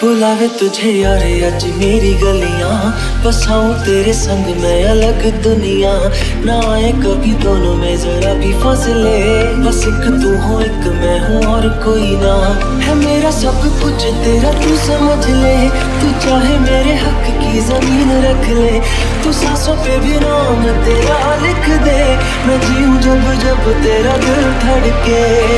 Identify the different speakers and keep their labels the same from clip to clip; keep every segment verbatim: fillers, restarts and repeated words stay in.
Speaker 1: बुलावे तुझे यारे अज मेरी गलियां, बसाऊं तेरे संग मैं अलग दुनिया। ना आए कभी दोनों में जरा भी फासले, बस एक तू हो एक मैं हूँ और कोई ना। है मेरा सब कुछ तेरा तू समझ ले, तू चाहे मेरे हक की जमीन रख ले। तू सांसों पे भी नाम तेरा लिख दे, मैं जीऊं जब जब तेरा दिल धड़के।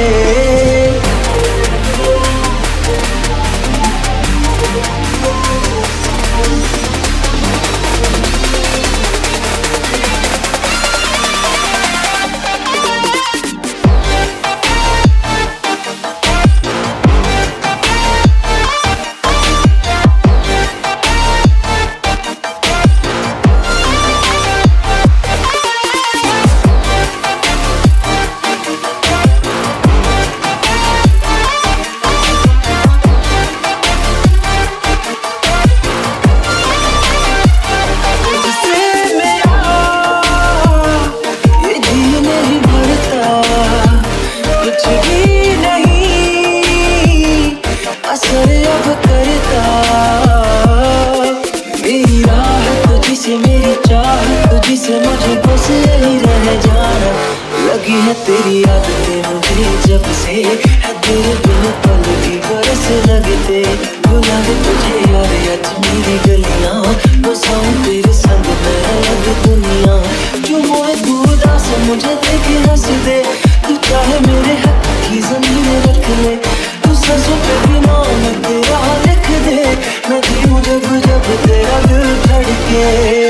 Speaker 1: मेरी राह तुझसे मेरी चाह, तुझसे मुझे बस यही रह जाना। लगी है तेरी आदतें मुझे जब से, है तेरे बिन पल भी बरस लगते। बुलावे तुझे यार आज मेरी गलियां, बसाऊं तेरे संग मैं अलग दुनिया। जो मोए तू उदास मुझे देखे हंस दे, तू चाहे मेरे हक की जमीन रख ले। तू सांसों पे भी नाम तेरा लिख दे, मैं जीऊं जब जब तेरा दिल धड़के।